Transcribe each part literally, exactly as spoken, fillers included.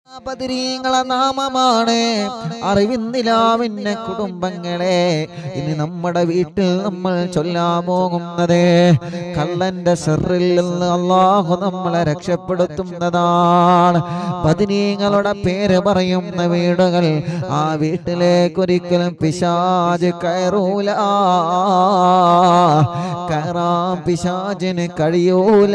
ബദരീങ്ങളെ നാമമാണ് അറിവിന്ദിലാവിന്റെ കുടുംബങ്ങളെ. ഇനി നമ്മുടെ വീട്ടിൽ നമ്മൾ ചൊല്ലാൻ പോകുന്നത് കള്ളന്റെ ശർറിൽ നിന്ന് അല്ലാഹു നമ്മളെ രക്ഷപ്പെടുത്തുന്നതാണ്. ബദരീങ്ങളുടെ പേര് പറയുന്ന വീടുകൾ, ആ വീട്ടിലേക്ക് ഒരിക്കലും പിശാച് കയറൂല, കയറാൻ പിശാചിന് കഴിയൂല.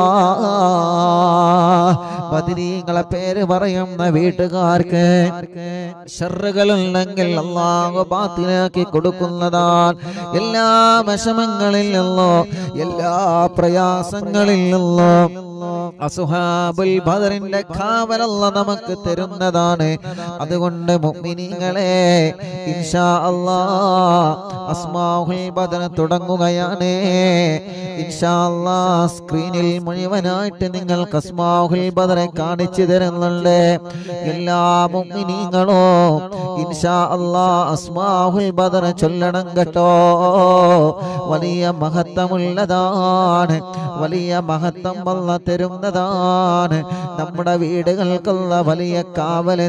ബദരീങ്ങളെ പേര് പറയുന്ന വീട്ടുകാർക്ക് ശർറുകളുണ്ടെങ്കിൽ അല്ലാഹു ബാത്തിലാക്കി കൊടുക്കുന്നതാണ്. എല്ലാ വിഷമങ്ങളിൽ നിന്നോ എല്ലാ പ്രയാസങ്ങളിൽ നിന്നോ അസ്ഹാബുൽ ബദറിന്റെ കാവൽ അല്ലാഹു നമുക്ക് തരുന്നതാണ്. അതുകൊണ്ട് മുഅ്മിനീങ്ങളെ ഇൻഷാ അല്ലാഹ് അസ്മാഉൽ ബദർ തുടങ്ങുകയാണ്. ഇൻഷാ അല്ലാഹ് സ്ക്രീനിൽ മുഴുവനായിട്ട് നിങ്ങൾക്ക് അസ്മാഉൽ ബദർ കാണിച്ചു തരുന്നുണ്ട്. എല്ലാ മുഅ്മിനീങ്ങളും ഇൻഷാ അല്ലാഹ് അസ്മാഉൽ ബദർ ചൊല്ലണം കേട്ടോ. വലിയ മഹത്വമുള്ളതാണ്, വലിയ മഹത്വം അല്ലാഹ് തരുന്നതാണ്. നമ്മുടെ വീടുകൾക്കുള്ള വലിയ കാവൽ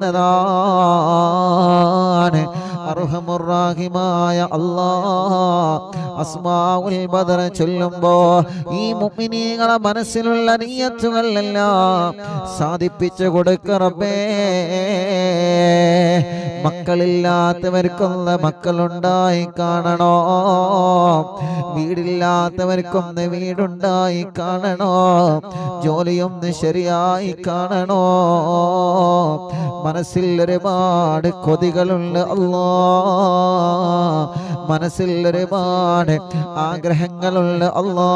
തരുന്നതാണ്. അർഹമുർ റഹീമായ അല്ലാഹ് അസ്മാഉൽ ബദർ ചൊല്ലുമ്പോ ഈ മുഅ്മിനീങ്ങളെ മനസ്സിലുള്ള നിയ്യത്തുകളെല്ലാം സാധിപ്പിച്ചു കൊടുക്ക റബ്ബേ. മക്കളില്ലാത്തവർക്കൊന്ന് മക്കളുണ്ടായി കാണണോ, വീടില്ലാത്തവർക്കൊന്ന് വീടുണ്ടായി കാണണോ, ജോലിയൊന്ന് ശരിയായി കാണണോ. മനസ്സിൽ ഒരുപാട് കൊതികളുണ്ട് അല്ലാ, മനസ്സിൽ ഒരുപാട് ആഗ്രഹങ്ങളുണ്ട് അല്ലാ,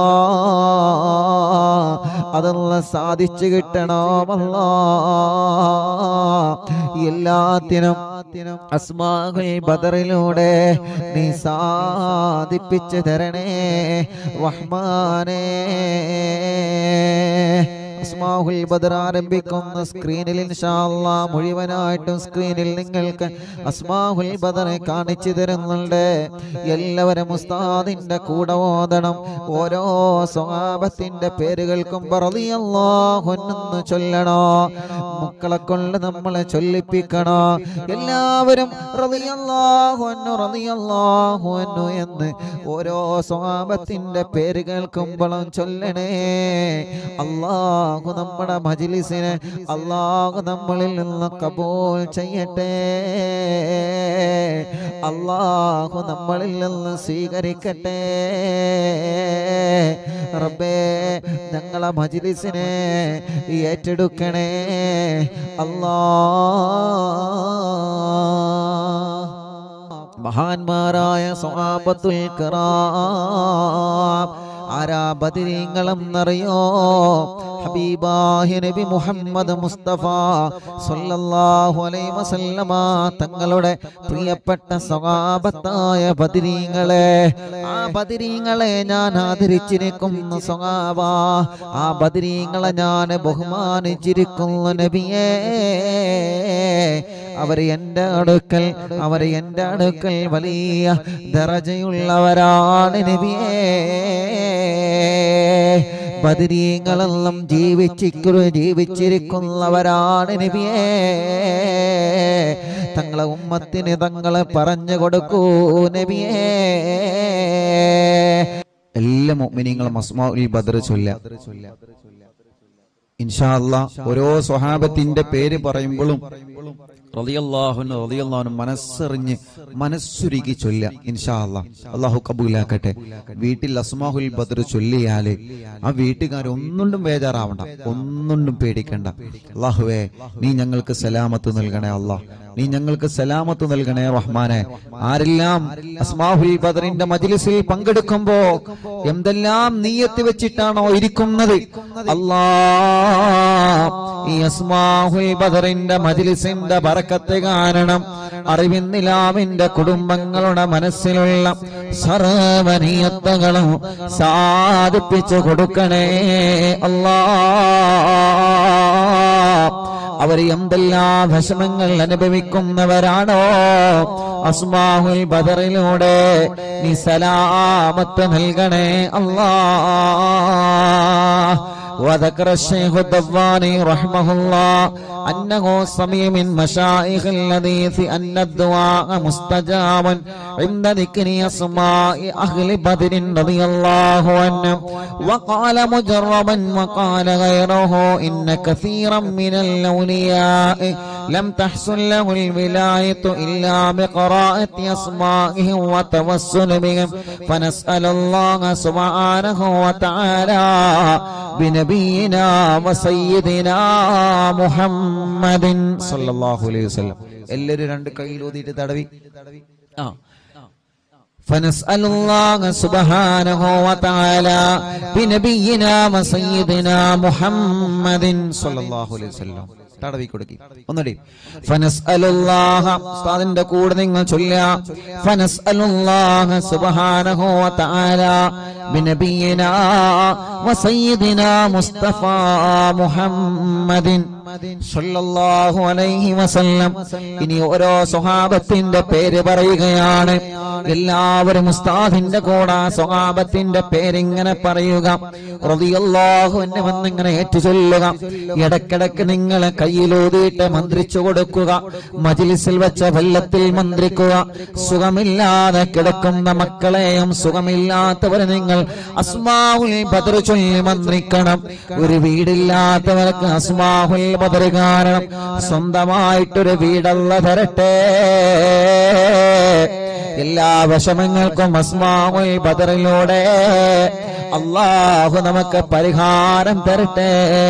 അതെല്ലാം സാധിച്ചു കിട്ടണമല്ലാ. എല്ലാത്തിനും അസ്മാഉൽ ബദറിലൂടെ നീ സാധിപ്പിച്ചു തരണേ റഹ്മാനേ. അസ്മാഉൽ ബദർ ആരംഭിക്കുന്ന സ്ക്രീനിൽ ഇൻഷാ അല്ലാഹ് മുഴുവനായിട്ടും സ്ക്രീനിൽ നിങ്ങൾക്ക് അസ്മാഉൽ ബദർ കാണിച്ചു തരുന്നുണ്ട്. എല്ലാവരും ഉസ്താദിന്റെ കൂടെ ഓതണം. ഓരോ സ്വഹാബത്തിന്റെ പേരുകൾക്കും റളിയല്ലാഹു അൻഹു ചൊല്ലണോ. മക്കളെ കൊണ്ട് നമ്മളെ ചൊല്ലിപ്പിക്കണോ. എല്ലാവരും റളിയല്ലാഹു അൻഹു റളിയല്ലാഹു അൻഹു എന്ന് ഓരോ സ്വഹാബത്തിന്റെ പേര് കേൾക്കുമ്പോഴും ചൊല്ലണേ. അല്ലാഹ് നമ്മുടെ മജ്ലിസിനെ അല്ലാഹു നമ്മളിൽ നിന്ന് കബൂൽ ചെയ്യട്ടെ. അല്ലാഹു നമ്മളിൽ നിന്ന് സ്വീകരിക്കട്ടെ റബ്ബേ. ഞങ്ങളെ മജ്ലിസിനെ ഏറ്റെടുക്കണേ അല്ലാഹ്. മഹാന്മാരായ സ്വഹാബത്തുൽ കിറാം ആരാ ബദരീങ്ങളെന്നറിയോ? ഹബീബായ നബി മുഹമ്മദ് മുസ്തഫ സല്ലല്ലാഹു അലൈഹി വസല്ലമ തങ്ങളുടെ പ്രിയപ്പെട്ട സ്വഹാബത്തായ ബദരീങ്ങളെ, ആ ബദരീങ്ങളെ ഞാൻ ആദരിച്ചിരിക്കുന്നു സ്വഹാബ. ആ ബദരീങ്ങളെ ഞാൻ ബഹുമാനിച്ചിരിക്കുന്നു നബിയേ. അവർ എൻ്റെ അടുക്കൽ അവർ എൻ്റെ അടുക്കൽ വലിയ ദറജയുള്ളവരാണ് നബിയേ. ബദരീങ്ങളെല്ലാം ജീവിച്ചിരിക്കു ജീവിച്ചിരിക്കുന്നവരാണ് നബിയേ. തങ്ങളെ ഉമ്മത്തിന് തങ്ങളെ പറഞ്ഞു കൊടുക്കൂ നബിയേ. എല്ലാ മുഅ്മിനീങ്ങളും അസ്മാഉൽ ബദർ ചൊല്ലുക ഇൻഷാ അല്ലാഹ്. ഓരോ സ്വഹാബത്തിന്റെ പേര് പറയുമ്പോഴും റളിയല്ലാഹു അൻഹു റളിയല്ലാഹു അൻഹു മനസ്സറിഞ്ഞ് മനസ്സുരുകി ചൊല്ലുക ഇൻഷാ അല്ലാഹ്. അല്ലാഹു കബൂലാക്കട്ടെ. വീട്ടിൽ അസ്മാഉൽ ബദർ ചൊല്ലിയാല് ആ വീട്ടുകാർ ഒന്നുകൊണ്ടും ബേജാറാവണ്ട, ഒന്നുകൊണ്ടും പേടിക്കണ്ട. അല്ലാഹുവേ നീ ഞങ്ങൾക്ക് സലാമത്ത് നൽകണേ അല്ലാഹ്, നീ ഞങ്ങൾക്ക് സലാമത്ത് നൽകണേ റഹ്മാനെ. ആരെല്ലാം അസ്മാഉൽ ബദറിന്റെ മജ്ലിസിൽ പങ്കെടുക്കുമ്പോ എന്തെല്ലാം നിയ്യത്ത് വെച്ചിട്ടാണോ ഇരിക്കുന്നത് അല്ലാഹ്, ഈ അസ്മാഉൽ ബദറിന്റെ മജ്ലിസിന്റെ ബറക്കത്ത് കാരണം അറിവിന്നിലാമിന്റെ കുടുംബങ്ങളുടെ മനസ്സിലുള്ള സർവ്വ നിയ്യത്തുകളും സാധിപ്പിച്ചു കൊടുക്കണേ അല്ലാഹ്. അവർ എന്തെല്ലാം വിഷമങ്ങൾ അനുഭവിക്കുന്നവരാണോ അസ്മാഉൽ ബദറിലൂടെ നീ സലാമത്ത് നൽകണേ അല്ലാഹ്. وذكر الشيخ الضباني رحمه الله أنه سمع من مشايخ الحديث أن الدعاء مستجاب عند ذكر أسماء أهل بدر رضي الله عنهم. وقال مجربا وقال غيره إن كثيرا من الأولياء لم تحصل له الولاية إلا بقراءة أسمائهم وتوسل بهم، فنسأل الله سبحانه وتعالى بنبينا وسيدنا محمد صلى الله عليه وسلم. എല്ലാവരും രണ്ട് കൈയിലൂതിയിട്ട് തടവി ആ فنسأل الله سبحانه وتعالى بنبينا وسيدنا محمد صلى الله عليه وسلم. തടവി കൊടുക്കി ഒന്നടി ഫനസ്അലുല്ലാഹ ഉസ്താദിന്റെ കൂടെ നിങ്ങൾ ചൊല്ലുക ഫനസ്അലുല്ലാഹ സുബ്ഹാനഹു വ തആല ബിനബിയിനാ വസയ്യിദിനാ മുസ്തഫ മുഹമ്മദിൻ സല്ലല്ലാഹു അലൈഹി വസല്ലം. ഇനി ഓരോ സ്വഹാബത്തിന്റെ പേര് പറയുകയാണ്. എല്ലാവരും ഉസ്താദിന്റെ കൂടെ സ്വഹാബത്തിന്റെ പേരിങ്ങനെ പറയുക. റളിയല്ലാഹു അൻഹു വന്നിങ്ങനെ ഏറ്റുചൊല്ലുക. ഇടക്കിടക്ക് നിങ്ങളെ കയ്യിലൂതിയിട്ട് മന്ത്രിച്ചു കൊടുക്കുക. മജ്ലിസിൽ വെച്ച വെള്ളത്തിൽ മന്ത്രിക്കുക. സുഖമില്ലാതെ കിടക്കുന്ന മക്കളെയും സുഖമില്ലാത്തവരെ നിങ്ങൾ അസ്മാഉൽ ബദർ ചൊല്ലി മന്ത്രിക്കണം. ഒരു വീടില്ലാത്തവർക്ക് അസ്മാഉൽ ബദർ കാരണം സ്വന്തമായിട്ടൊരു വീടല്ല തരട്ടെ. എല്ലാ വിഷമങ്ങൾക്കും അസ്മാഉൽ ബദറിലൂടെ അല്ലാഹു നമുക്ക് പരിഹാരം തരട്ടെ.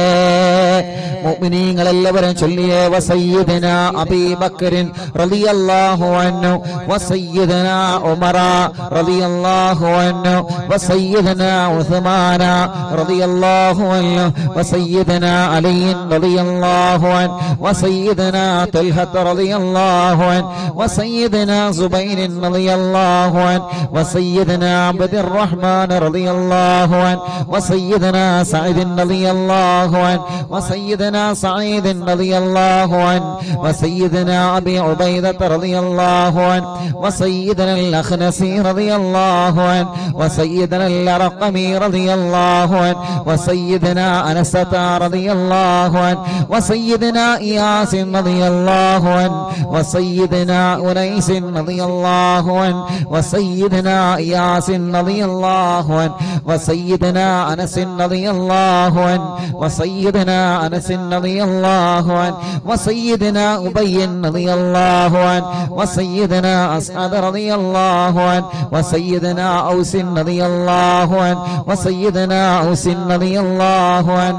മുഅ്മിനീങ്ങൾ എല്ലാവരും ചൊല്ലിയേ വസയ്യിദനാ അബീബക്കറിൻ റളിയല്ലാഹു അൻഹു വസയ്യിദനാ ഉമറ റളിയല്ലാഹു അൻഹു വസയ്യിദനാ ഉസ്മാന റളിയല്ലാഹു അൻഹു വസയ്യിദനാ അലി റളിയല്ലാഹു അൻഹു വസയ്യിദനാ തൽഹ റളിയല്ലാഹു അൻഹു വസയ്യിദനാ സുബൈർ റളിയല്ലാഹു അൻഹു വസയ്യിദനാ അബ്ദുർ റഹ്മാൻ റളിയല്ലാഹു അൻഹു വസയ്യിദനാ സഈദ് റളിയല്ലാഹു അൻഹു വസയ്യിദനാ سعيد رضي الله عنه وسيدنا أبي عبيدة رضي الله عنه وسيدنا الأخنسي رضي الله عنه وسيدنا الرقمي رضي الله عنه وسيدنا أنسة رضي الله عنه وسيدنا إياس رضي الله عنه وسيدنا أنيس رضي الله عنه وسيدنا إياس رضي الله عنه وسيدنا أنس رضي الله عنه وسيدنا أنس رضي الله عنه وسيدنا أبي رضي الله عنه وسيدنا أسعد رضي الله عنه وسيدنا أوس رضي الله عنه وسيدنا أوس رضي الله عنه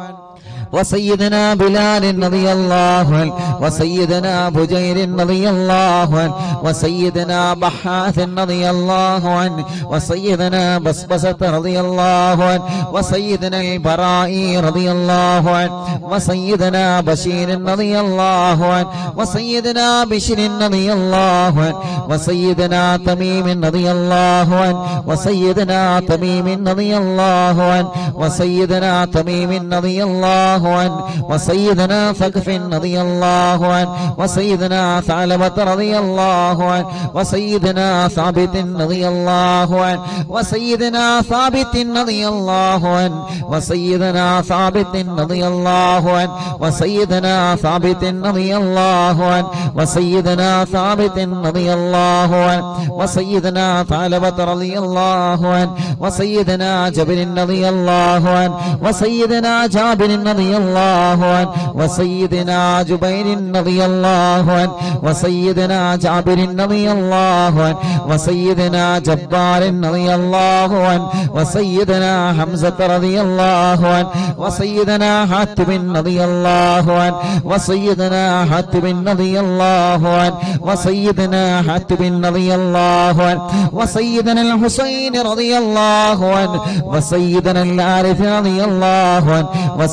وسيدنا بلال رضي الله عنه وسيدنا بجير رضي الله عنه وسيدنا بحاث رضي الله عنه وسيدنا بسبسة رضي الله عنه وسيدنا البرائي رضي الله عنه وسيدنا بشير رضي الله عنه وسيدنا بشر رضي الله عنه وسيدنا تميم رضي الله عنه وسيدنا تميم رضي الله عنه وسيدنا تميم رضي الله عنه وسيدنا ثقف رضي الله عنه وسيدنا ثعلبة رضي الله عنه وسيدنا ثابت رضي الله عنه وسيدنا ثابت رضي الله عنه وسيدنا ثابت رضي الله عنه وسيدنا ثابت رضي الله عنه وسيدنا ثابت رضي الله عنه وسيدنا ثعلبة رضي الله عنه وسيدنا جابر رضي الله عنه وسيدنا جابر رضي الله عنه وسيدنا جبير رضي الله عنه وسيدنا جابر رضي الله عنه وسيدنا جبار رضي الله عنه وسيدنا حمزة رضي الله عنه وسيدنا حاتم رضي الله عنه وسيدنا حاتم رضي الله عنه وسيدنا حاتم رضي الله عنه وسيدنا الحسين رضي الله عنه وسيدنا العارف رضي الله عنه وسيدنا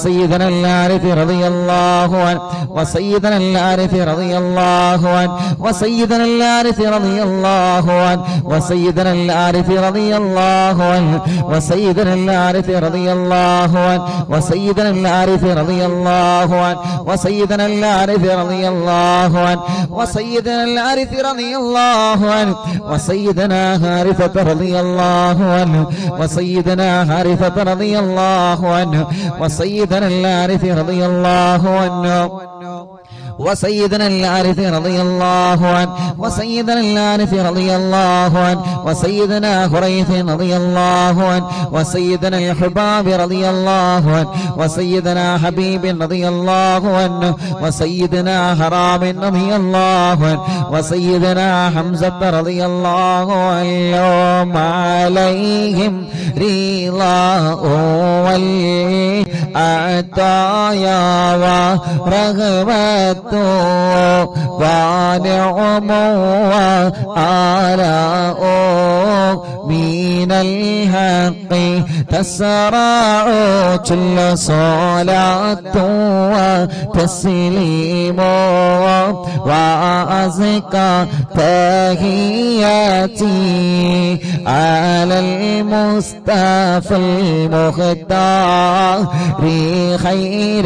وسيدنا الحارث رضي الله عنه وسيدنا الحارث رضي الله عنه وسيدنا الحارث رضي الله عنه وسيدنا الحارث رضي الله عنه وسيدنا الحارث رضي الله عنه وسيدنا الحارث رضي الله عنه وسيدنا الحارث رضي الله عنه وسيدنا الحارث رضي الله عنه وسيدنا حارثة رضي الله عنه وسيدنا حارثة رضي الله عنه وسيدنا الحارث رضي الله عنه وسيدنا الحارث رضي الله عنه وسيدنا الحارث رضي الله عنه وسيدنا حريث رضي الله عنه وسيدنا الحباب رضي الله عنه وسيدنا حبيب رضي الله عنه وسيدنا حرام رضي الله عنه وسيدنا حمزة رضي الله عنهم عليهم رضاه والعطايا ورغبة ونعم وآلاء من الحق تسرع كل صلاة وتسليم وأزكى تحياتي على المصطفى المختار خير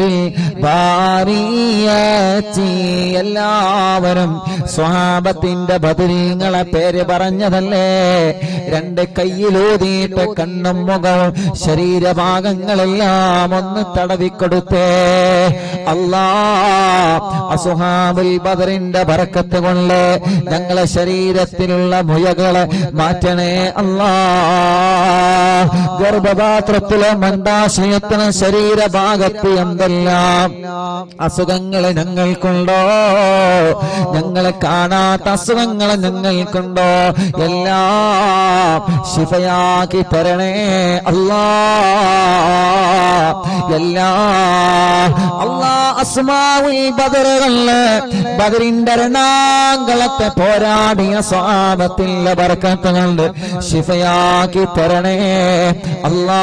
البريات. എല്ലാവരും സ്വഹാബത്തിന്റെ ബദരീങ്ങളെ പേര് പറഞ്ഞതല്ലേ? രണ്ട് കയ്യിലൂതിയിട്ട് കണ്ണും മുഖവും ശരീരഭാഗങ്ങളെല്ലാം ഒന്ന് തടവിക്കൊടുത്തേ. അല്ലാ, അസ്ഹാബുൽ ബദറിന്റെ ബറക്കത്ത് കൊണ്ട് ഞങ്ങളെ ശരീരത്തിലുള്ള മുയകളെ മാറ്റണേ അല്ലാ. ഗർഭപാത്രത്തിലെ മന്ദാശയത്തിന് ശരീരഭാഗത്ത് എന്തെല്ലാം അസുഖങ്ങളെ ഞങ്ങൾക്കുണ്ടോ, ഞങ്ങളെ കാണാത്ത അസുഖങ്ങളെ ഞങ്ങൾക്കുണ്ടോ, എല്ലാം ശിഫയാക്കി തരണേ അല്ലാ. എല്ലാ അല്ലാ അസ്മാഉൽ ബദറുകളില് ബദറിന്റെ രണാങ്കളത്തെ പോരാടിയ സ്വഹാബത്തിന്റെ ബർക്കത്ത് കൊണ്ട് ശിഫയാക്കി തരണേ അല്ലാ.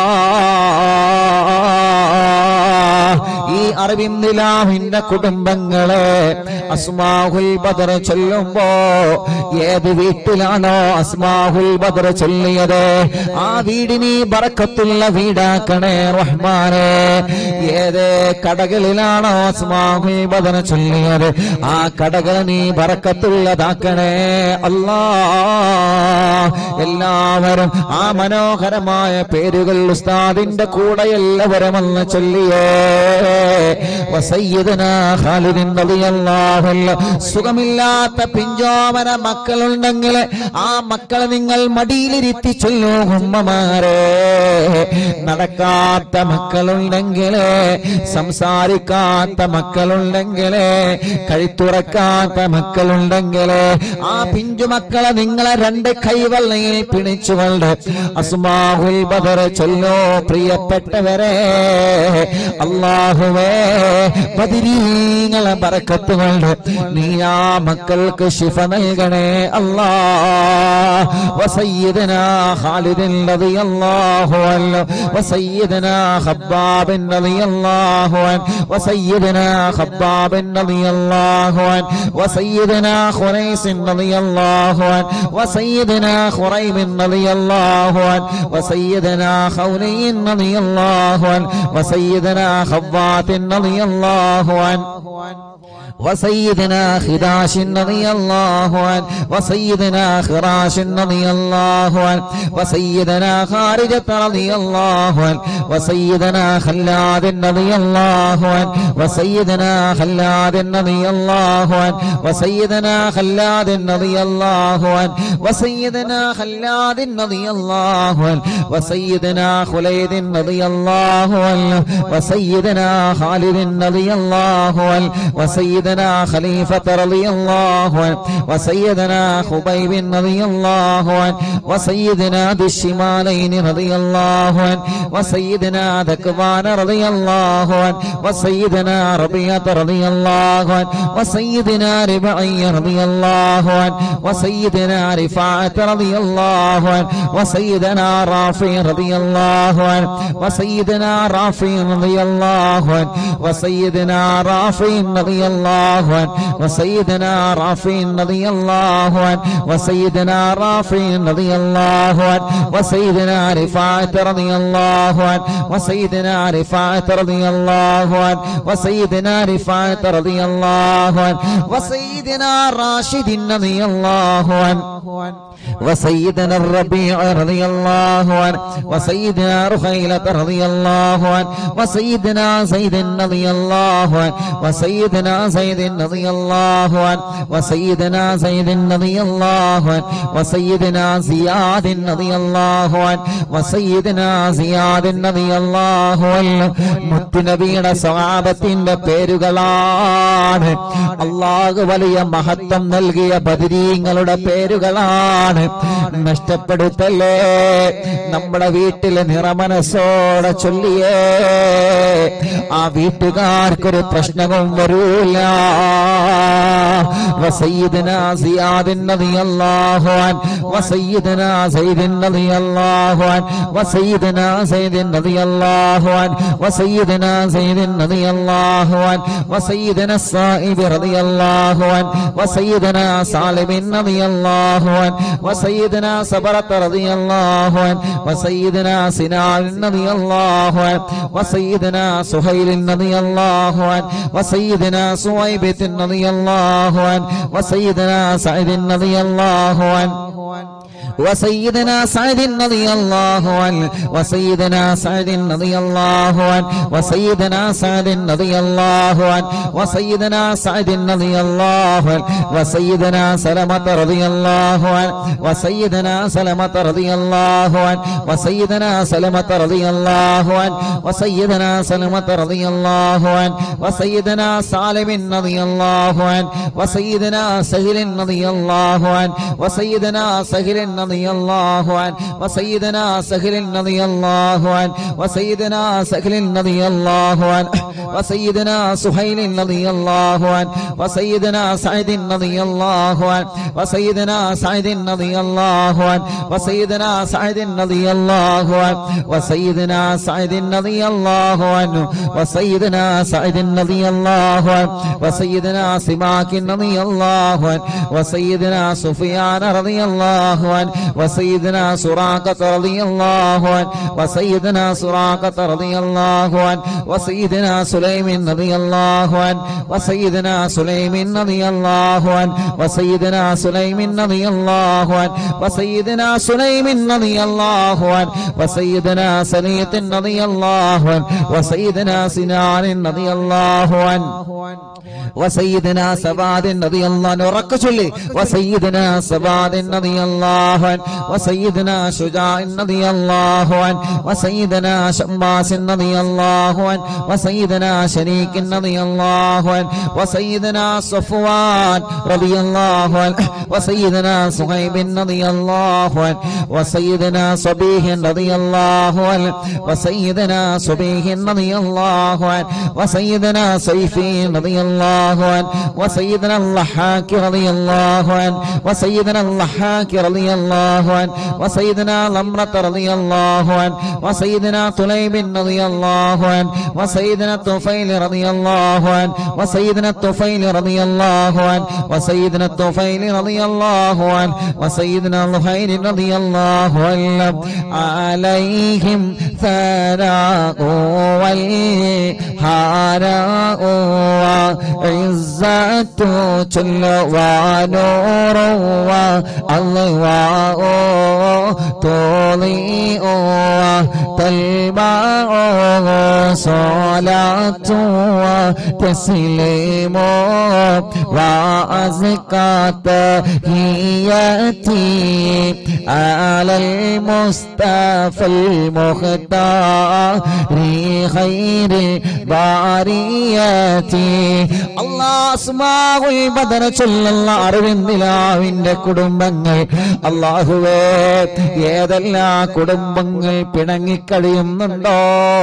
ഈ അറബിന്ദിലാഹിന്റെ കുടുംബങ്ങളെ അസ്മാഉൽ ബദർ ചൊല്ലുമ്പോ ഏത് വീട്ടിലാണോ അസ്മാഉൽ ബദർ ചൊല്ലിയത് ആ വീടിന് ബറക്കത്തുള്ള വീടാക്കണേ റഹ്മാനേ. ഏത് കടകളിലാണോ അസ്മാഉൽ ബദർ ചൊല്ലിയത് ആ കടകൾ നീ ബറക്കത്തുള്ളതാക്കണേ അല്ലാ. എല്ലാവരും ആ മനോഹരമായ പേരുകൾ ഉസ്താദിന്റെ കൂടെ എല്ലാവരും ഒന്ന് ചൊല്ലിയേ. വസയ്യിദനാ ഖാലിദ് റളിയല്ലാഹു അൻഹു. സുഖമില്ലാത്ത പിഞ്ചോമന മക്കളുണ്ടെങ്കിൽ ആ മക്കളെ നിങ്ങൾ മടിയിലിരുത്തി ചൊല്ലൂ ഉമ്മമാരെ. നടക്കാത്ത മക്കളുണ്ടെങ്കിൽ, സംസാരിക്കാത്ത മക്കളുണ്ടെങ്കിൽ, കഴുത്തുറക്കാത്ത മക്കളുണ്ടെങ്കിൽ ആ പിഞ്ചു മക്കളെ നിങ്ങളെ രണ്ട് കൈവെള്ളയിൽ പിടിച്ചുകൊണ്ട് അസ്മാഉൽ ബദർ ചൊല്ലോ. പ്രിയപ്പെട്ടവരെ, അല്ലാഹുവേ ബദരീങ്ങളെ ബറക്കത്ത് കൊണ്ട് നീ ആ മക്കൾക്ക് ശിഫ നൽകണേ അല്ലാ. വസയ്യിദനാ ഖാലിദ് റളിയല്ലാഹു അൻഹു വസയ്യിദനാ ഖബ്ബാബ് റളിയല്ലാഹു അൻഹു വസയ്യിദനാ ഖബ്ബാബ് റളിയല്ലാഹു അൻഹു വസയ്യിദനാ ഖുറൈസ് റളിയല്ലാഹു അൻഹു വസയ്യിദനാ ഖുറൈബ് റളിയല്ലാഹു അൻഹു വസയ്യിദനാ ഖൗലൈൻ റളിയല്ലാഹു അൻഹു വസയ്യിദനാ ഖവ്വാത്ത് റളിയല്ലാഹു അൻഹു وسيدنا خداش رضي الله عنه وسيدنا خراش رضي الله عنه وسيدنا خارجة رضي الله عنه وسيدنا خلاد رضي الله عنه وسيدنا خلاد رضي الله عنه وسيدنا خلاد رضي الله عنه وسيدنا خلاد رضي الله عنه وسيدنا خليد رضي الله عنه وسيدنا خالد رضي الله عنه وسيدنا خليفة رضي الله عنه وسيدنا خبيب رضي الله عنه وسيدنا ذي الشمالين رضي الله عنه وسيدنا ذكوان رضي الله عنه وسيدنا ربيعة رضي الله عنه وسيدنا ربعي رضي الله عنه وسيدنا رفاعة رضي الله عنه وسيدنا رافع رضي الله عنه وسيدنا رافع رافع رضي الله عنه وسيدنا رافع رضي الله عنه وسيدنا رافع رضي الله عنه وسيدنا رافع رضي الله عنه وسيدنا رفاعة رضي الله عنه وسيدنا رفاعة رضي الله عنه وسيدنا رفاعة رضي الله عنه وسيدنا راشد رضي الله عنه وسيدنا الربيع رضي الله عنه وسيدنا رخيلة رضي الله عنه وسيدنا زيد رضي الله عنه وسيدنا زيد رضي الله عنه وسيدنا زيد رضي الله عنه وسيدنا زياد رضي الله عنه وسيدنا زياد رضي الله عنه മുത്തുനബിയുടെ സ്വഹാബത്തിന്റെ പേരുകളാണ്. അല്ലാഹു വലിയ മഹത്വം നൽകിയ ബദരീങ്ങളുടെ പേരുകളാണ്. നഷ്ടപ്പെടുത്തല്ലേ. നമ്മുടെ വീട്ടിലെ നിറമനസ്സോടെ ചൊല്ലിയേ ആ വീട്ടുകാർക്കൊരു പ്രശ്നവും വരൂല. വസയ്യിദനാ സിയാദിൻ റളിയല്ലാഹു അൻഹു വസയ്യിദനാ സയ്യിദിൻ റളിയല്ലാഹു അൻഹു വസയ്യിദനാ സയ്യിദിൻ റളിയല്ലാഹു അൻഹു വസയ്യിദനാ സയ്യിദിൻ റളിയല്ലാഹു അൻഹു വസയ്യിദനാ സായിബ് റളിയല്ലാഹു അൻഹു വസയ്യിദനാ സാലിമിൻ റളിയല്ലാഹു അൻഹു وسيدنا صبرة رضي الله عنه وسيدنا سنان رضي الله عنه وسيدنا سهيل رضي الله عنه وسيدنا سويبة رضي الله عنه وسيدنا سعيد رضي الله عنه وسيدنا سعد رضي الله عنه وسيدنا سعد رضي الله عنه وسيدنا سعد رضي الله عنه وسيدنا سعد رضي الله عنه وسيدنا سلمة رضي الله عنه وسيدنا سلمة رضي الله عنه وسيدنا سلمة رضي الله عنه وسيدنا سلمة رضي الله عنه وسيدنا سالم رضي الله عنه وسيدنا سهل رضي الله عنه وسيدنا سهل رضي الله عنه وسيدنا سهل رضي الله عنه وسيدنا سهل رضي الله عنه وسيدنا سهيل رضي الله عنه وسيدنا سعيد رضي الله عنه وسيدنا سعيد رضي الله عنه وسيدنا سعيد رضي الله عنه وسيدنا سعيد رضي الله عنه وسيدنا سعيد رضي الله عنه وسيدنا سماك رضي الله عنه وسيدنا سفيان رضي الله عنه وسيدنا سراقة رضي الله عنه وسيدنا سراقة رضي الله عنه وسيدنا سليم رضي الله عنه وسيدنا سليم رضي الله عنه وسيدنا سليم رضي الله عنه وسيدنا سليم رضي الله عنه وسيدنا سليط رضي الله عنه وسيدنا سنان رضي الله عنه وسيدنا سباد رضي الله عنه ركشلي وسيدنا سباد رضي الله عنه وسيدنا شجاع رضي الله عنه وسيدنا شماس رضي الله عنه وسيدنا شريك رضي الله عنه وسيدنا صفوان رضي الله عنه وسيدنا صهيب رضي الله عنه وسيدنا صبيح رضي الله عنه وسيدنا صبيح رضي الله عنه وسيدنا سيفي رضي الله عنه وسيدنا اللحاك رضي الله عنه وسيدنا اللحاك رضي الله عنه وسيدنا لمرة رضي الله عنه وسيدنا طليب رضي الله عنه وسيدنا الطفيل رضي الله عنه وسيدنا الطفيل رضي الله عنه وسيدنا الطفيل رضي الله عنه وسيدنا الخير رضي الله عنه عليهم ثناء والهاراء وعزة جل ونور والله تضيء تلمع صلاة وتسليم وأزكى تحياتي على المصطفى المختار خير البريات الله أسماء البدر صلى الله അറിവിന്ദിലാവിന്റെ കുടുംബങ്ങൾ അല്ലാഹുവേ ഏതെല്ലാം കുടുംബങ്ങൾ പിണങ്ങിക്കഴിയുന്നുണ്ടോ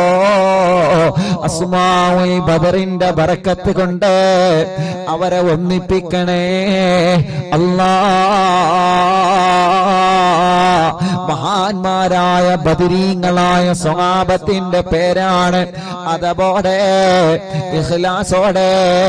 അസ്മാഉൽ ബദറിന്റെ ബറക്കത്ത് കൊണ്ട് അവരെ ഒന്നിപ്പിക്കണേ അല്ലാഹ് മഹാന്മാരായ ബദരീങ്ങളായ സ്വഹാബത്തിന്റെ പേരാണ്. അതുപോലെ ഇഖ്ലാസോടെ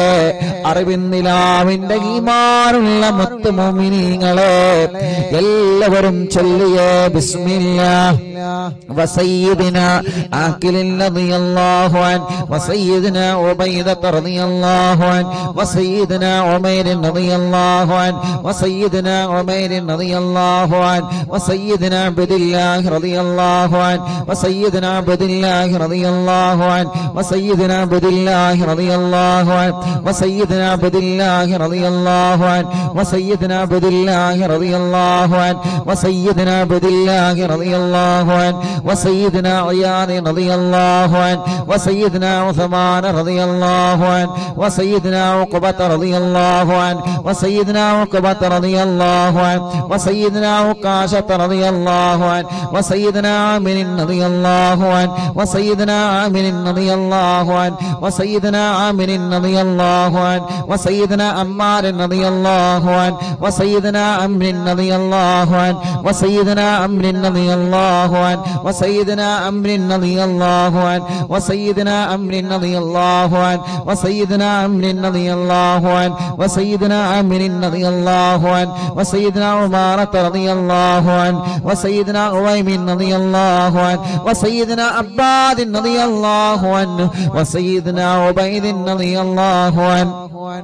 അറിവിന്നിലാവിന്റെ ഈമാനുള്ള മുത്ത് മുഅ്മിനീങ്ങളെ എല്ലാവരും ചൊല്ലിയേ ബിസ്മില്ലാഹ് വസയ്യിദിനാ ആഖിൽ റളിയല്ലാഹു അൻഹു വസയ്യിദിനാ ഉബൈദ റളിയല്ലാഹു അൻഹു വസയ്യിദിനാ ഉമൈർ റളിയല്ലാഹു അൻഹു വസയ്യിദിനാ ഉമൈർ റളിയല്ലാഹു അൻഹു വസയ്യിദിനാ അബ്ദുല്ലാഹ് റളിയല്ലാഹു അൻഹു വസയ്യിദിനാ അബ്ദുല്ലാഹ് റളിയല്ലാഹു അൻഹു വസയ്യിദിനാ അബ്ദുല്ലാഹ് റളിയല്ലാഹു അൻഹു വസയ്യിദിനാ അബ്ദുല്ലാഹ് റളിയല്ലാഹു അൻഹു വസയ്യിദിനാ അബ്ദുല്ലാഹ് റളിയല്ലാഹു അൻഹു വസയ്യിദിനാ അബ്ദുല്ലാഹ് റളിയല്ലാഹു അൻഹു വസയ്യിദിനാ ഇയാദ് റളിയല്ലാഹു അൻഹു വസയ്യിദിനാ ഉസ്മാൻ റളിയല്ലാഹു അൻഹു വസയ്യിദിനാ ഉഖബത റളിയല്ലാഹു അൻഹു വസയ്യിദിനാ ഉഖബത റളിയല്ലാഹു അൻഹു വസയ്യിദിനാ ഉഖാശത റളിയല്ലാഹു അൻഹു വസയ്യിദിനാ ആമിർ റളിയല്ലാഹു അൻഹു വസയ്യിദിനാ ആമിർ റളിയല്ലാഹു അൻഹു വസയ്യിദിനാ ആമിർ റളിയല്ലാഹു അൻഹു വസയ്യിദിനാ അമ്മാർ റളിയല്ലാഹു അൻഹു വസയ്യിദിനാ അംർ റളിയല്ലാഹു അൻഹു വസയ്യിദിനാ അംർ റളിയല്ലാഹു അൻഹു വസയ്യിദിനാ അംർ റളിയല്ലാഹു അൻഹു വസയ്യിദിനാ അംർ റളിയല്ലാഹു അൻഹു വസയ്യിദിനാ അംർ റളിയല്ലാഹു അൻഹു വസയ്യിദിനാ ആമിർ റളിയല്ലാഹു അൻഹു വസയ്യിദിനാ ഉമാറത റളിയല്ലാഹു അൻഹു വസയ്യിദിനാ ഉവൈമിൻ റളിയല്ലാഹു അൻഹു വസയ്യിദിനാ അബ്ബാദ് റളിയല്ലാഹു അൻഹു വസയ്യിദിനാ ഉബൈദ് റളിയല്ലാഹു അൻഹു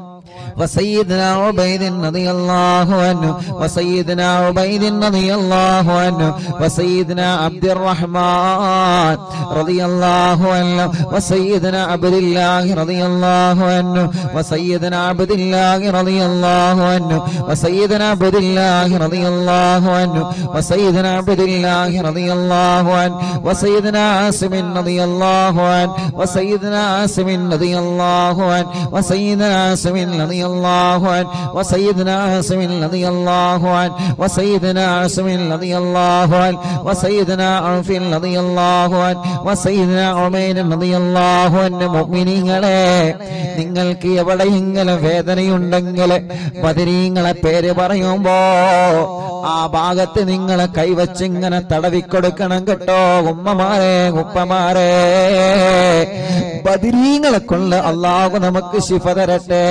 وسيدنا عبيد رضي الله عنه وسيدنا عبيد رضي الله عنه وسيدنا عبد الرحمن رضي الله عنه وسيدنا عبد الله رضي الله عنه وسيدنا عبد الله رضي الله عنه وسيدنا عبد الله رضي الله عنه وسيدنا عبد الله رضي الله عنه وسيدنا عاصم رضي الله عنه وسيدنا عاصم رضي الله عنه وسيدنا عاصم رضي الله عنه وسيدنا عاصم رضي الله عنه وسيدنا عاصم رضي الله عنه وسيدنا عوف رضي الله عنه وسيدنا عمير رضي الله عنه മുഅ്മിനീങ്ങളെ നിങ്ങൾക്ക് എവിടെയെങ്കിലും വേദനയുണ്ടെങ്കിൽ ബദരീങ്ങളെ പേര് പറയുമ്പോ ആ ഭാഗത്ത് നിങ്ങളെ കൈവച്ച് ഇങ്ങനെ തടവിക്കൊടുക്കണം കേട്ടോ. ഉമ്മമാരെ ഉപ്പമാരെ ബദരീങ്ങളെ കൊണ്ട് അല്ലാഹു നമുക്ക് ശിഫ തരട്ടെ.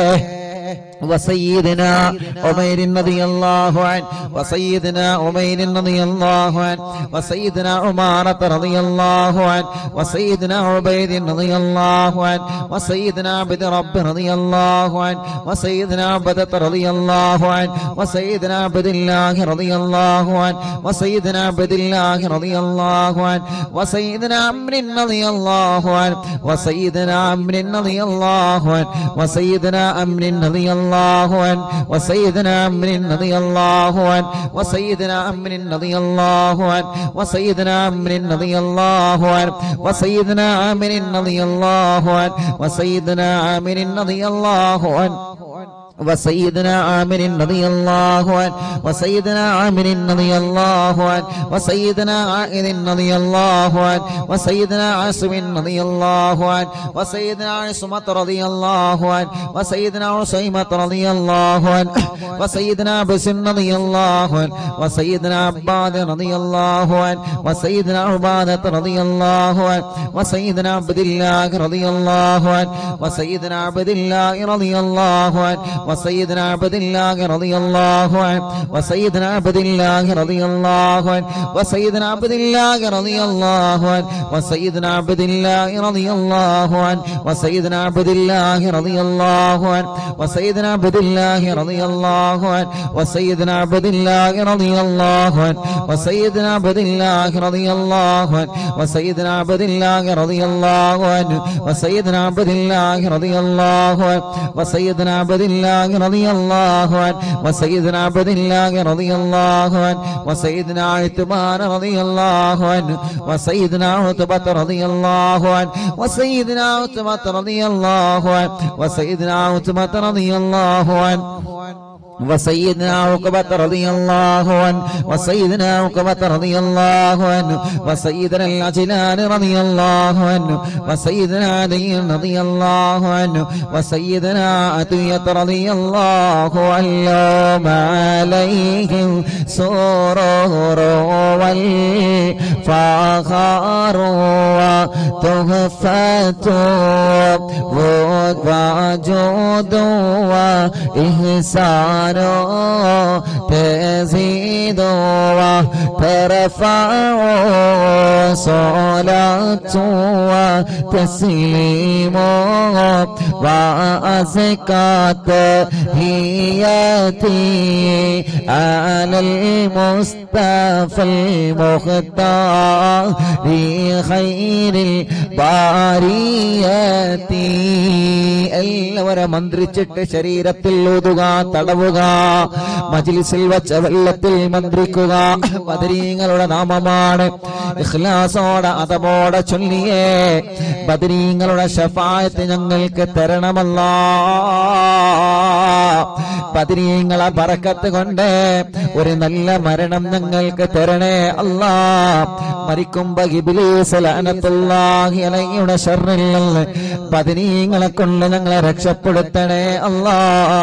وسيدنا عمير رضي الله عنه وسيدنا عمير رضي الله عنه وسيدنا عمارة رضي الله عنه وسيدنا عبيد رضي الله عنه وسيدنا عبد رب رضي الله عنه وسيدنا عبدة رضي الله عنه وسيدنا عبد الله رضي الله عنه وسيدنا عبد الله رضي الله عنه وسيدنا عمرو رضي الله عنه وسيدنا عمرو رضي الله عنه وسيدنا عمرو رضي الله الله عنه وسيدنا عمرو رضي الله عنه وسيدنا عمرو رضي الله عنه وسيدنا عمرو رضي الله عنه وسيدنا عامر رضي الله عنه وسيدنا عامر رضي الله عنه وسيدنا عامر رضي الله عنه وسيدنا عامر رضي الله عنه وسيدنا عائذ رضي الله عنه وسيدنا عاصم رضي الله عنه وسيدنا عصمة رضي الله عنه وسيدنا عصيمة رضي الله عنه وسيدنا بسم رضي الله عنه وسيدنا عباد رضي الله عنه وسيدنا عبادة رضي الله عنه وسيدنا عبد الله رضي الله عنه وسيدنا عبد الله رضي الله عنه وسيدنا عبد الله رضي الله عنه وسيدنا عبد الله رضي الله عنه وسيدنا عبد الله رضي الله عنه وسيدنا عبد الله رضي الله عنه وسيدنا عبد الله رضي الله عنه وسيدنا عبد الله رضي الله عنه وسيدنا عبد الله رضي الله عنه وسيدنا عبد الله رضي الله عنه وسيدنا عبد الله رضي الله عنه وسيدنا عبد الله رضي الله عنه وسيدنا عبد الله رضي الله عنه وسيدنا عبد الله رضي الله عنه وسيدنا عثمان رضي الله عنه وسيدنا عتبة رضي الله عنه وسيدنا عتبة رضي الله عنه وسيدنا عتبة رضي الله عنه وسيدنا عقبة رضي الله عنه وسيدنا عقبة رضي الله عنه وسيدنا العجلان رضي الله عنه وسيدنا علي رضي الله عنه وسيدنا عطية رضي الله عنه عليهم سرور والفخر وتحفة وجود وإحسان تزيد وترفع صلاة وتسليم وأزكى تحياتي على المصطفى المختار خير الباريات. എല്ലാവരും മന്ത്രിച്ചിട്ട് ശരീരത്തിൽ ഊതുക, തടവുക, മജ്ലിസിൽ വച്ച വെള്ളത്തിൽ മന്ത്രിക്കുക. ബദരീങ്ങളുടെ നാമമാണ്. ഇഖ്ലാസോടെ അതബോടെ ചൊല്ലിയേ ബദരീങ്ങളുടെ ശഫാഅത്ത് ഞങ്ങൾക്ക് തരണമല്ലാ. ബദരീങ്ങളെ ബറക്കത്ത് കൊണ്ട് ഒരു നല്ല മരണം ഞങ്ങൾക്ക് തരണേ അല്ലാ. മരിക്കുമ്പോ ഇബ്ലീസ് ലഅനത്തുല്ലാഹി അലൈഹിയുടെ ശർറിൽ നിന്ന് ബദരീങ്ങളെ കൊണ്ട് ഞങ്ങളെ രക്ഷപ്പെടുത്തണേ അല്ലാ.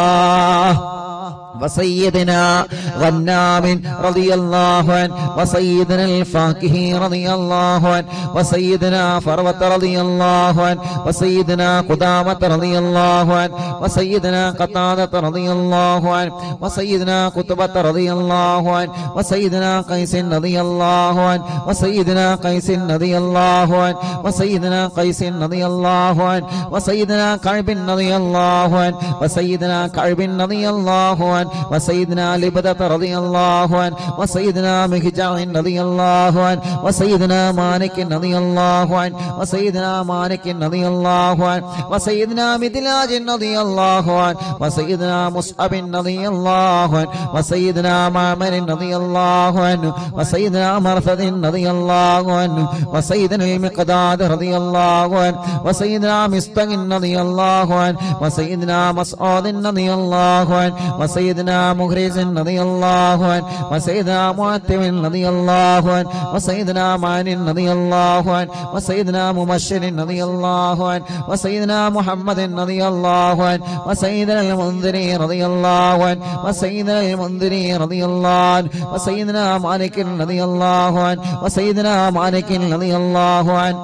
وسيدنا غنام رضي الله عنه وسيدنا الفاكهي رضي الله عنه وسيدنا فروة رضي الله عنه وسيدنا قدامة رضي الله عنه وسيدنا قتادة رضي الله عنه وسيدنا قطبة رضي الله عنه وسيدنا قيس رضي الله عنه وسيدنا قيس رضي الله عنه وسيدنا قيس رضي الله عنه وسيدنا كعب رضي الله عنه وسيدنا كعب رضي الله عنه وسيدنا لبدة رضي الله عنه وسيدنا مهجع رضي الله عنه وسيدنا مالك رضي الله عنه وسيدنا مالك رضي الله عنه وسيدنا مدلاج رضي الله عنه وسيدنا مصعب رضي الله عنه وسيدنا معمر رضي الله عنه وسيدنا مرثد رضي الله عنه وسيدنا المقداد رضي الله عنه وسيدنا مستق رضي الله عنه وسيدنا مسعود رضي الله عنه وسيدنا مخرج رضي الله عنه وسيدنا معتم رضي الله عنه وسيدنا معن رضي الله عنه وسيدنا مبشر رضي الله عنه وسيدنا محمد رضي الله عنه وسيدنا المنذري رضي الله عنه وسيدنا المنذري رضي الله عنه وسيدنا مالك رضي الله عنه وسيدنا مالك رضي الله عنه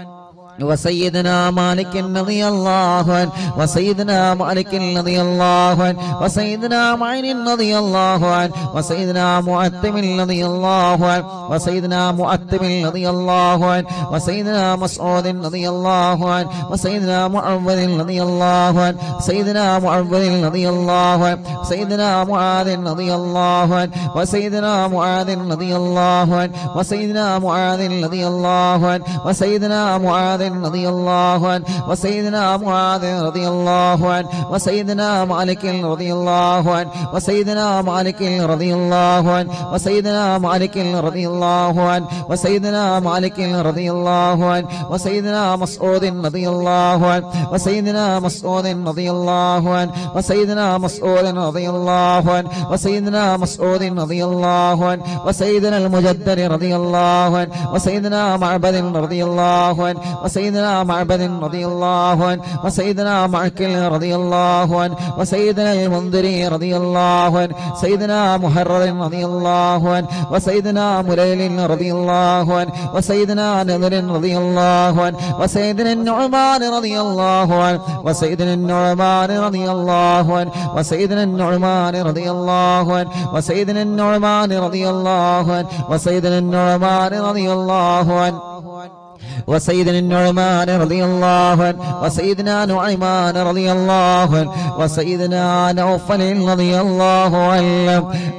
وسيدنا مالك رضي الله عنه وسيدنا مالك رضي الله عنه وسيدنا معين رضي الله عنه وسيدنا مؤتم رضي الله عنه وسيدنا مؤتم رضي الله عنه وسيدنا مسعود رضي الله عنه وسيدنا معوذ رضي الله عنه سيدنا معوذ رضي الله عنه سيدنا معاذ رضي الله عنه وسيدنا معاذ رضي الله عنه وسيدنا معاذ رضي الله عنه وسيدنا معاذ رضي الله عنه وسيدنا معاذ رضي الله عنه وسيدنا مالك رضي الله عنه وسيدنا مالك رضي الله عنه وسيدنا مالك رضي الله عنه وسيدنا مالك رضي الله عنه وسيدنا مسعود رضي الله عنه وسيدنا مسعود رضي الله عنه وسيدنا مسعود رضي الله عنه وسيدنا مسعود رضي الله عنه وسيدنا المجدد رضي الله عنه وسيدنا معبد رضي الله عنه وسيدنا معبد رضي الله عنه وسيدنا معكل رضي الله عنه وسيدنا المنذري رضي الله عنه سيدنا محرر رضي الله عنه وسيدنا مليل رضي الله عنه وسيدنا نذر رضي الله عنه وسيدنا النعمان رضي الله عنه وسيدنا النعمان رضي الله عنه وسيدنا النعمان رضي الله عنه وسيدنا النعمان رضي الله عنه وسيدنا النعمان رضي الله عنه وسيدنا النعمان رضي الله عنه وسيدنا نعيمان رضي الله عنه وسيدنا نوفل رضي الله عنه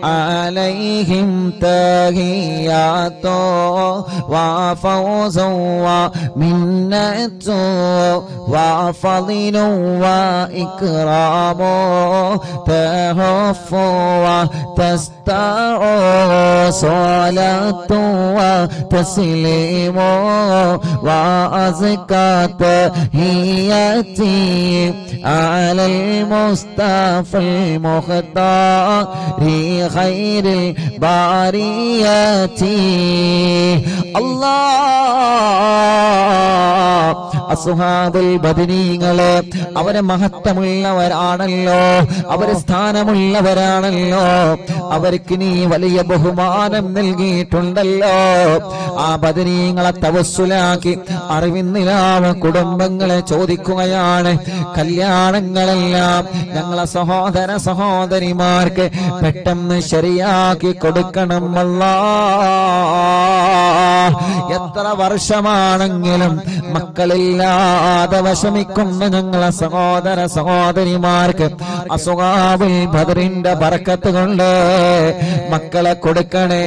عليهم تحيات وفوز ومنة وفضل وإكرام تهف وتستع صلاة وتسليم وأزكى تحياتي على المصطفى المختار خير البريات الله അസ്ഹാബുൽ ബദരീങ്ങളെ അവരെ മഹത്വമുള്ളവരാണല്ലോ, അവരെ സ്ഥാനമുള്ളവരാണല്ലോ, അവർക്ക് നീ വലിയ ബഹുമാനം നൽകിയിട്ടുണ്ടല്ലോ. ആ ബദരീങ്ങളെ തവസ്സുലാക്കി അറിവിന്നിലാവ കുടുംബങ്ങളെ ചോദിക്കുകയാണ്, കല്യാണങ്ങളെല്ലാം ഞങ്ങളെ സഹോദര സഹോദരിമാർക്ക് പെട്ടെന്ന് ശരിയാക്കി കൊടുക്കണം അല്ലാഹ്. എത്ര വർഷമാണെങ്കിലും മക്കളില്ലാതെ വിഷമിക്കുന്ന ഞങ്ങളെ സഹോദര സഹോദരിമാർക്ക് അസ്ഹാബുൽ ബദറിന്റെ ബർക്കത്ത് കൊണ്ട് മക്കളെ കൊടുക്കണേ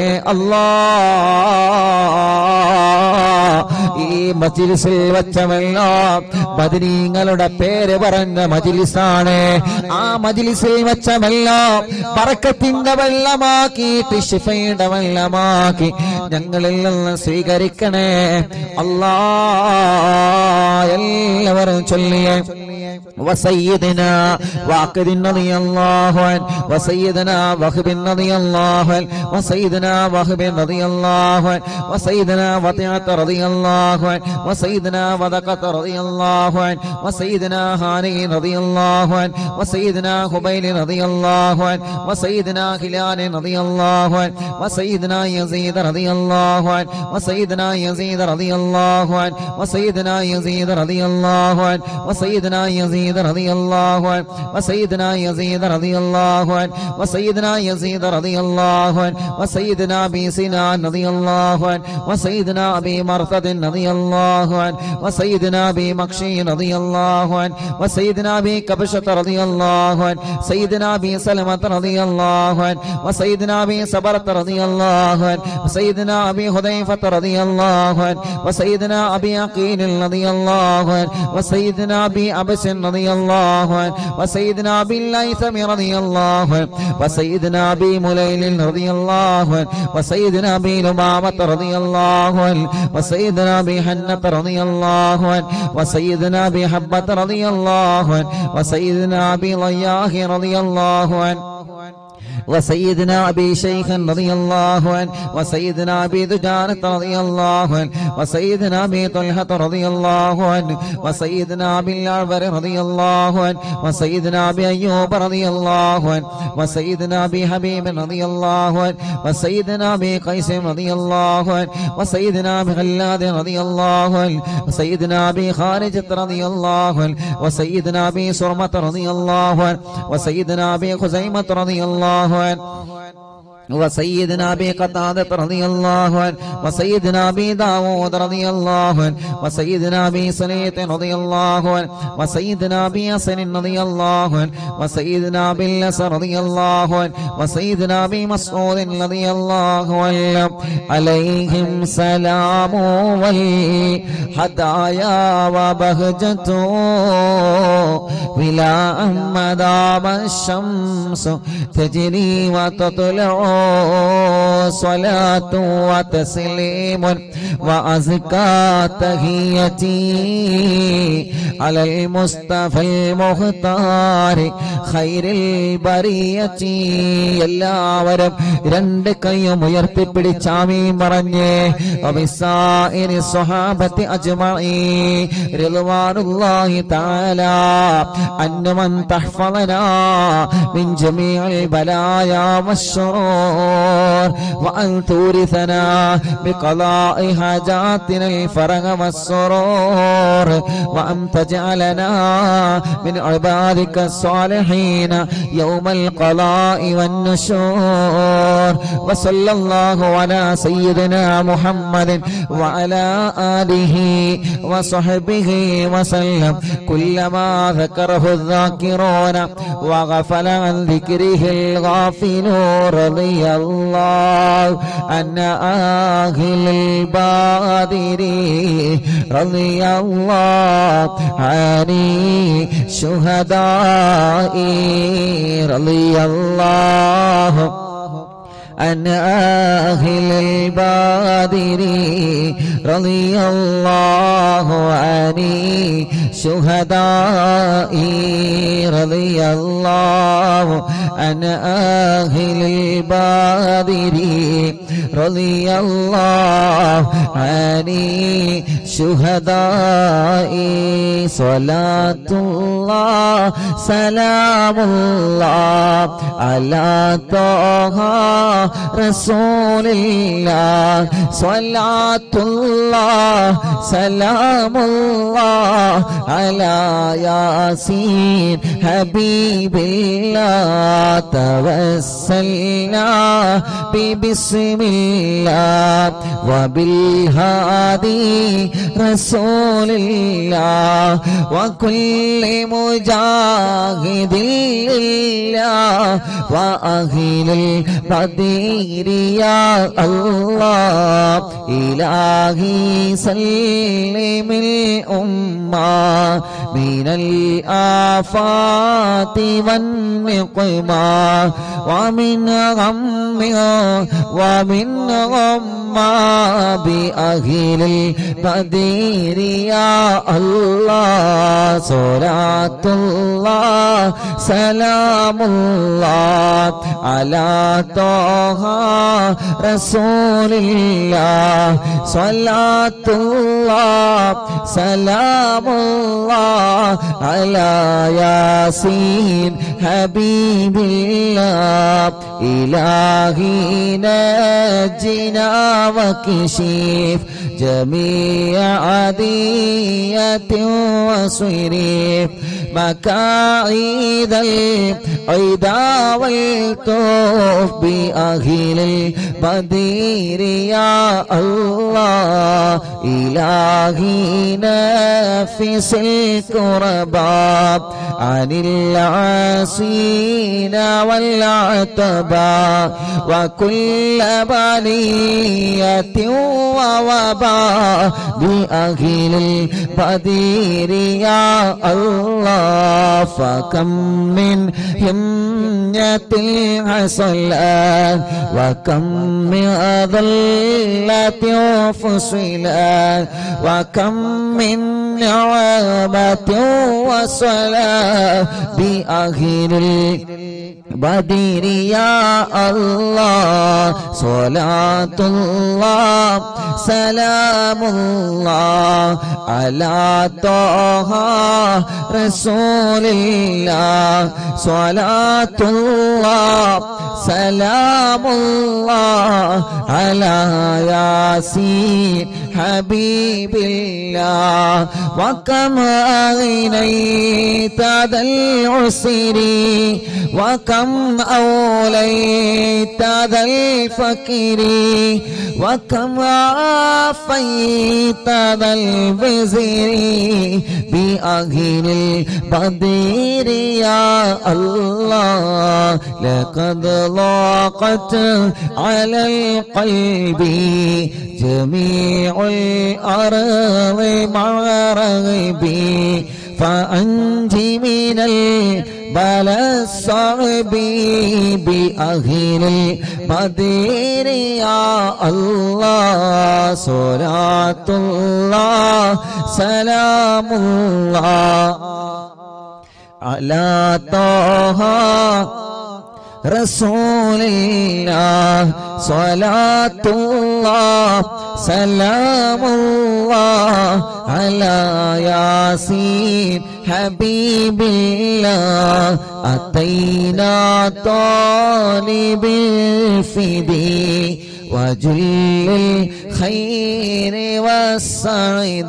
അല്ലാഹ്. ഈ മജ്ലിസിൽ വെച്ചമല്ലോ ബദരീങ്ങളുടെ പേര് പറഞ്ഞ മജ്ലിസാണ്. ആ മജ്ലിസിൽ വെച്ചമല്ലോ ബർക്കത്തിന്റെ വെള്ളമാക്കിയിട്ട് ശിഫയുടെ വെള്ളമാക്കി ഞങ്ങളിൽ നിന്ന് സ്വീകരിക്കണേ അല്ലാഹ്. എല്ലാവരും ചൊല്ലിയേ وسيدنا واقد رضي الله عنه وسيدنا وهب رضي الله عنه وسيدنا وهب رضي الله عنه وسيدنا وطيعة رضي الله عنه وسيدنا وذقة رضي الله عنه وسيدنا هاني رضي الله عنه وسيدنا خبيل رضي الله عنه وسيدنا خلال رضي الله عنه وسيدنا يزيد رضي الله عنه وسيدنا يزيد رضي الله عنه وسيدنا يزيد رضي الله عنه وسيدنا يزيد رضي الله عنه وسيدنا يزيد رضي الله عنه وسيدنا يزيد رضي الله عنه وسيدنا ابي سنان رضي الله عنه وسيدنا ابي مرثد رضي الله عنه وسيدنا ابي مكشي رضي الله عنه وسيدنا ابي كبشة رضي الله عنه سيدنا ابي سلمة رضي الله عنه وسيدنا ابي صبرة رضي الله عنه وسيدنا ابي حذيفة رضي الله عنه وسيدنا ابي عقيل رضي الله عنه وسيدنا ابي عبس رضي الله عنه وسيدنا ابي الليثم رضي الله عنه وسيدنا ابي مليل رضي الله عنه وسيدنا ابي لبابة رضي الله عنه وسيدنا ابي حنة رضي الله عنه وسيدنا ابي حبة رضي الله عنه وسيدنا ابي ضياح رضي الله عنه وسيدنا ابي شيخ رضي الله عنه وسيدنا ابي دجانة رضي الله عنه وسيدنا ابي طلحة رضي الله عنه وسيدنا ابي الأعور رضي الله عنه وسيدنا ابي ايوب رضي الله عنه وسيدنا ابي حبيب رضي الله عنه وسيدنا ابي قيس رضي الله عنه وسيدنا ابي غلاد رضي الله عنه وسيدنا ابي خارجة رضي الله عنه وسيدنا ابي سرمة رضي الله عنه وسيدنا ابي خزيمة رضي الله عنه وسيدنا ابي قتادة رضي الله عنه وسيدنا ابي داود رضي الله عنه وسيدنا ابي سليط رضي الله عنه وسيدنا ابي حسن رضي الله عنه وسيدنا ابي اللس رضي الله عنه وسيدنا ابي مسعود رضي الله عنه عليهم سلام والهدايا وبهجة بلا مدام الشمس تجري وتطلع صلاة وتسليم وأزكى تحيتي على المصطفى المختار خير البرية. എല്ലാവരും രണ്ട് കൈയും ഉയർത്തിപ്പിടിച്ച് ആമീൻ പറഞ്ഞേ. വബിസായിരി സ്വഹാബത്തി അജ്മഈൻ റിദ്വാനുല്ലാഹി തആല അന്നമൻ തഹ്ഫളനാ മിൻ ജമീഇൽ ബലായാ والشرور وأن تورثنا بقضاء حاجاتنا الفرج والسرور وأن تجعلنا من عبادك الصالحين يوم القضاء والنشور. وصلى الله على سيدنا محمد وعلى آله وصحبه وسلم. كلما ذكره الذاكرون وغفل عن ذكره الغافلون رضي الله عن أهل البادر رضي الله عن الشهداء رضي الله عن أهل البدر رضي الله عن الشهداء رضي الله عن أهل البدر رضي الله عن الشهداء صلاة الله سلام الله على طه رسول الله صلاة الله سلام الله على ياسين حبيب الله توسلنا ببسم الله وبالهادي رسول الله وكل مجاهد لله وأهل البدر يا الله إلهي سلم الأمة من الآفات والنقمة ومن غم ومن غمّة بأهل البدر يا الله صلاة الله سلام الله على طه رسول الله صلاة الله سلام الله على ياسين حبيب الله إلهي نجنا وكشف جميع عدية وصريف مكائد العدا والطوف بأهل البدر يا الله إلهي نفس الكرباء عن العاصين والعتباء وكل بلية ووباء بأهل البدر يا الله فكم من همية حصلت وكم من ضلة فصلت وكم من نعمة وصلاة بأهل البدر يا الله صلاة الله سلام الله على طه رسول الله صلاة الله سلام الله على ياسين حبيب الله وكم أغنيت ذا العسر وكم أوليت ذا الفقر وكم عافيت ذا الوزر بأهل البدر يا الله لقد ضاقت على القلب جميع الأرض مع رغبي فأنجي من البلاء الصعب بأهل البدر يا الله صلاة الله سلام الله على طه رسول الله صلاة الله سلام الله على ياسين حبيب الله أتينا طالب الفدي وجل الخير والسعد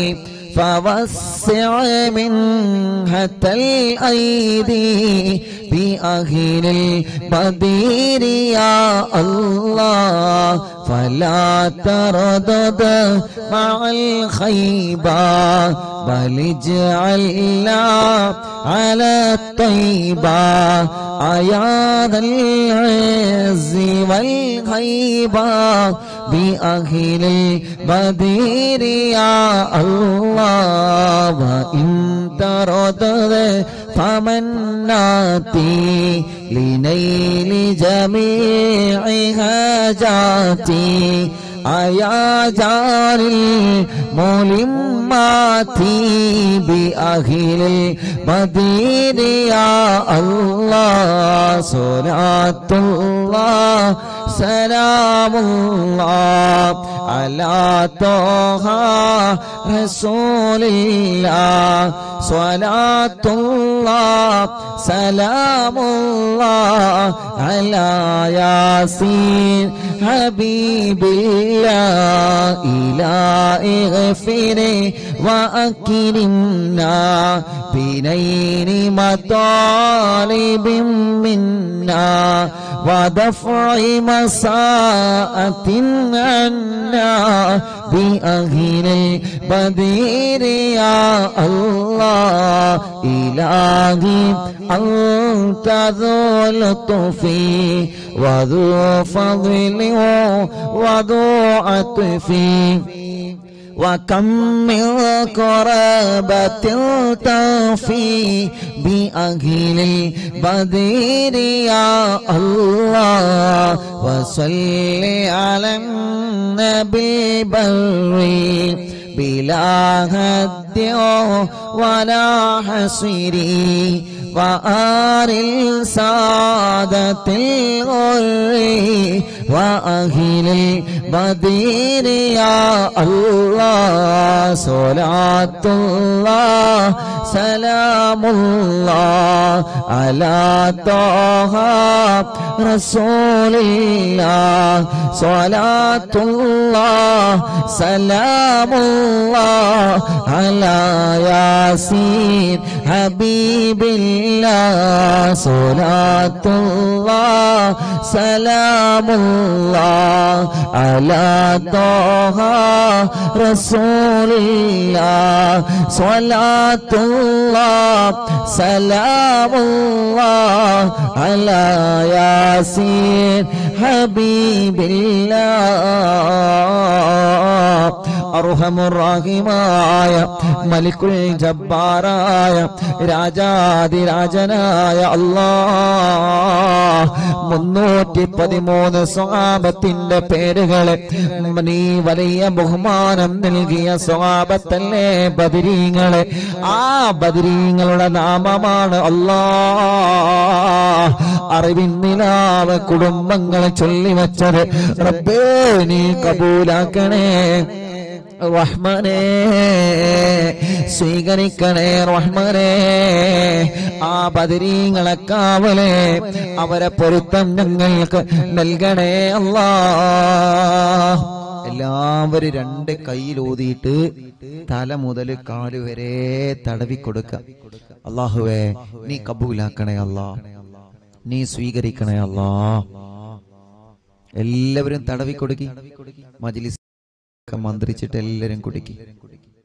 فوسع منحة الأيدي بأهل البدر يا الله فلا تردد مع الخيبة بل اجعلنا على الطيبة يا ذا العز والهيبة بأهل البدر يا الله وإن تردد فمناتي لنيل جميع حاجاتي يا جار الملمات بأهل المدينة يا الله صلاة الله سلام الله على طه رسول الله صلاة الله سلام الله على ياسين حبيب الله إلهي اغفر وأكرمنا بنيل مطالب منا ودفع مساءة عنا بأهل البدير يا الله إلهي أنت ذو لطف وذو فضل وذو عطف وكم من قرابة تفي بأهل البدير يا الله وصل على النبي البري بلا هد ولا حصر وآل السادة الغر وأهل البدير يا الله صلاة الله سلام الله على طه رسول الله صلاة الله سلام الله على ياسين حبيب الله صلاة الله سلام الله على طه رسول الله صلاة الله سلام الله على ياسين حبيب الله അർഹമുറാഹിമായ മലിക്കുൽ ജബ്ബാറായ രാജാതിരാജനായ അല്ലാഹ് മുന്നൂറ്റി പതിമൂന്ന് സ്വഹാബത്തിന്റെ പേരുകളെ നീ വലിയ ബഹുമാനം നൽകിയ സ്വഹാബത്തല്ലേ ബദരീങ്ങളെ. ആ ബദരീങ്ങളുടെ നാമമാണ് അല്ലാഹ് അറിവിൻ നിലാവ് കുടുംബങ്ങളെ ചൊല്ലിവച്ചത്. റബ്ബേ നീ കബൂലാക്കണേ റഹ്മാനേ, സ്വീകരിക്കണേ റഹ്മാനേ. ആ ബദരീങ്ങളെ കാവലേ, അവരെ പൊരുത്തം ഞങ്ങൾക്ക് നൽകണേ അല്ലാഹ്. എല്ലാവരും രണ്ട് കൈയിലൂതിയിട്ട് തല മുതൽ കാല് വരെ തടവി കൊടുക്ക. അല്ലാഹുവേ നീ കബൂലാക്കണേ അല്ലാഹ്, നീ സ്വീകരിക്കണേ അല്ലാഹ്. എല്ലാവരും തടവി കൊടുക്കി. മജ്ലിസ് മന്ത്രിച്ചിട്ട് എല്ലാവരും കുടിക്കി.